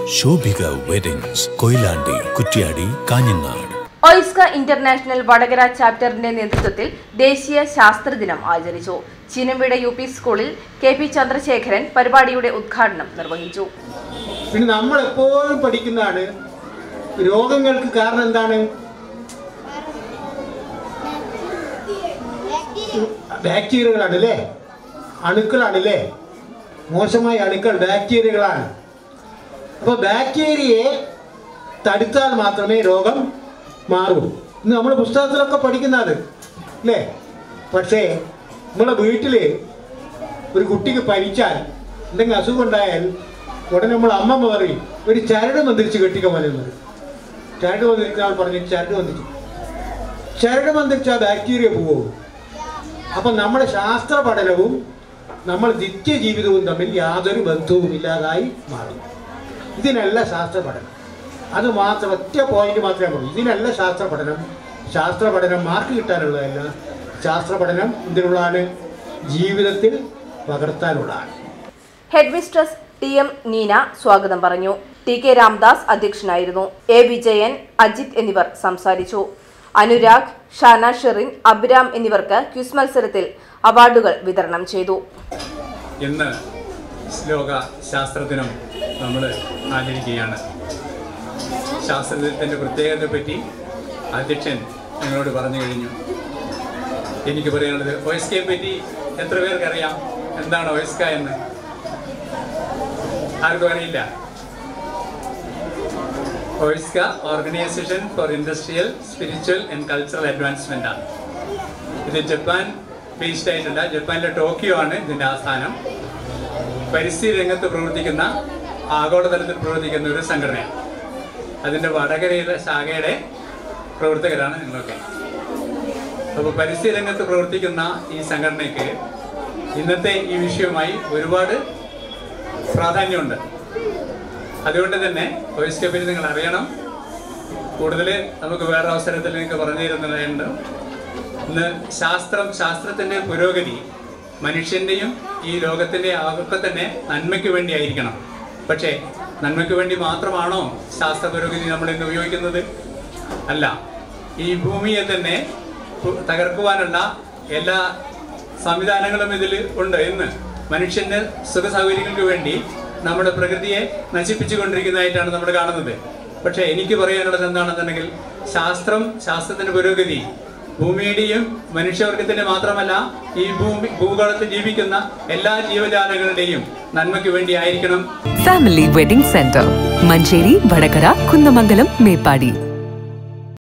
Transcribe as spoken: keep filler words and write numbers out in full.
Shobhika weddings Koyilandy, Kuttiady, Kanhangad. OISCA international Vadakara ചാപ്റ്ററിന്റെ നേതൃത്വത്തിൽ ദേശീയ ശാസ്ത്രദിനം ആചരിച്ചു. ചീനംവീട് യു പി സ്കൂളിൽ കെ പി ചന്ദ്രശേഖരൻ പരിപാടിയുടെ ഉദ്ഘാടനം നിർവഹിച്ചു. പിന്നെ നമ്മൾ എപ്പോഴും പഠിക്കുന്നതാണ് രോഗങ്ങൾക്ക് കാരണം എന്താണ്? ബാക്ടീരിയകളാണ് അല്ലേ, അണുക്കളാണല്ലേ, മോശമായ അണുക്കൾ ബാക്ടീരിയകളാണ്. അപ്പോൾ ബാക്ടീരിയയെ തടുത്താൽ മാത്രമേ രോഗം മാറൂ. ഇന്ന് നമ്മൾ പുസ്തകത്തിലൊക്കെ പഠിക്കുന്നത് അല്ലേ. പക്ഷേ നമ്മളെ വീട്ടിൽ ഒരു കുട്ടിക്ക് പനിച്ചാൽ, എന്തെങ്കിലും അസുഖം ഉണ്ടായാൽ ഉടനെ നമ്മൾ അമ്മമ്മ പറയും ഒരു ചരട് മന്ത്രിച്ച് കെട്ടിക്കാൻ പറയുന്നത്. ചരട് മന്ത്രിക്കാൻ പറഞ്ഞു ചരട് മന്ത്രിച്ചു ചരട് മന്ത്രിച്ചാൽ ബാക്ടീരിയ പോവും. അപ്പം നമ്മുടെ ശാസ്ത്ര പഠനവും നമ്മൾ നിത്യജീവിതവും തമ്മിൽ യാതൊരു ബന്ധവും ഇല്ലാതായി മാറും. ഇതിനല്ല ശാസ്ത്ര പഠനം. അത് മാത്രം ഒറ്റ പോയിന്റ് മാത്രമേ ഉള്ളൂ. ഇതിനല്ല ശാസ്ത്ര പഠനം. ശാസ്ത്ര പഠനം മാർക്ക് കിട്ടാനുള്ളതല്ല. ശാസ്ത്ര പഠനം ഇതിനുള്ളതാണ്, ജീവിതത്തിൽ പകർത്താനുള്ളതാണ്. Head mistress T M Neena സ്വാഗതം പറഞ്ഞു. ടി കെ രാംദാസ് അധ്യക്ഷനായിരുന്നു. എ വിജയൻ, അജിത് എന്നിവർ സംസാരിച്ചു. അനുരാഗ്, ഷാന ഷെറിൻ, അബ്രാം എന്നിവർക്ക് ക്വിസ് മത്സരത്തിൽ അവാർഡുകൾ വിതരണം ചെയ്തു. ഇന്ന് ലോക ശാസ്ത്രദിനം നമ്മൾ ആചരിക്കുകയാണ്. ശാസ്ത്രദിനത്തിൻ്റെ പ്രത്യേകതയെപ്പറ്റി അധ്യക്ഷൻ നിങ്ങളോട് പറഞ്ഞു കഴിഞ്ഞു. എനിക്ക് പറയാനുള്ളത് ഒയ്സ്കയെ പറ്റി എത്ര പേർക്കറിയാം? എന്താണ് ഒയ്സ്ക എന്ന്? ആർക്കും അറിയില്ല. OISCA organisation for industrial, spiritual and cultural advancement ആണ്. ഇത് ജപ്പാൻ ബേസ്ഡ് ആയിട്ടുള്ള, ജപ്പാനിലെ ടോക്കിയോ ആണ് ഇതിൻ്റെ ആസ്ഥാനം. പരിസ്ഥിതി രംഗത്ത് പ്രവർത്തിക്കുന്ന, ആഗോളതലത്തിൽ പ്രവർത്തിക്കുന്ന ഒരു സംഘടനയാണ്. അതിൻ്റെ വടകരയിലെ ശാഖയുടെ പ്രവർത്തകരാണ് നിങ്ങളൊക്കെ. അപ്പോൾ പരിസ്ഥിതി രംഗത്ത് പ്രവർത്തിക്കുന്ന ഈ സംഘടനയ്ക്ക് ഇന്നത്തെ ഈ വിഷയവുമായി ഒരുപാട് പ്രാധാന്യമുണ്ട്. അതുകൊണ്ട് തന്നെ ഒയ്സ്കയെ പറ്റി നിങ്ങൾ അറിയണം. കൂടുതൽ നമുക്ക് വേറെ അവസരത്തിൽ നിങ്ങൾക്ക് പറഞ്ഞു തരുന്നതായുണ്ട്. ഇന്ന് ശാസ്ത്രം, ശാസ്ത്രത്തിൻ്റെ പുരോഗതി മനുഷ്യൻ്റെയും ഈ ലോകത്തിൻ്റെ ഒക്കെ തന്നെ നന്മയ്ക്ക് വേണ്ടി ആയിരിക്കണം. പക്ഷേ നന്മയ്ക്ക് വേണ്ടി മാത്രമാണോ ശാസ്ത്ര പുരോഗതി നമ്മൾ ഇന്ന് ഉപയോഗിക്കുന്നത്? അല്ല. ഈ ഭൂമിയെ തന്നെ തകർക്കുവാനുള്ള എല്ലാ സംവിധാനങ്ങളും ഇതിൽ ഉണ്ട്. ഇന്ന് മനുഷ്യൻ്റെ സുഖ സൗകര്യങ്ങൾക്ക് വേണ്ടി നമ്മുടെ പ്രകൃതിയെ നശിപ്പിച്ചുകൊണ്ടിരിക്കുന്നതായിട്ടാണ് നമ്മൾ കാണുന്നത്. പക്ഷേ എനിക്ക് പറയാനുള്ളത് എന്താണെന്നുണ്ടെങ്കിൽ ശാസ്ത്രം, ശാസ്ത്രത്തിൻ്റെ പുരോഗതി ഭൂമിയുടെയും മനുഷ്യവർഗത്തിന്റെ മാത്രമല്ല, ഈ ഭൂമി ഭൂഗോളത്തിൽ ജീവിക്കുന്ന എല്ലാ ജീവജാലങ്ങളുടെയും നന്മയ്ക്ക് വേണ്ടി ആയിരിക്കണം. Family wedding centre, Manjeri, Vadakara, Kunnamangalam, Meppadi.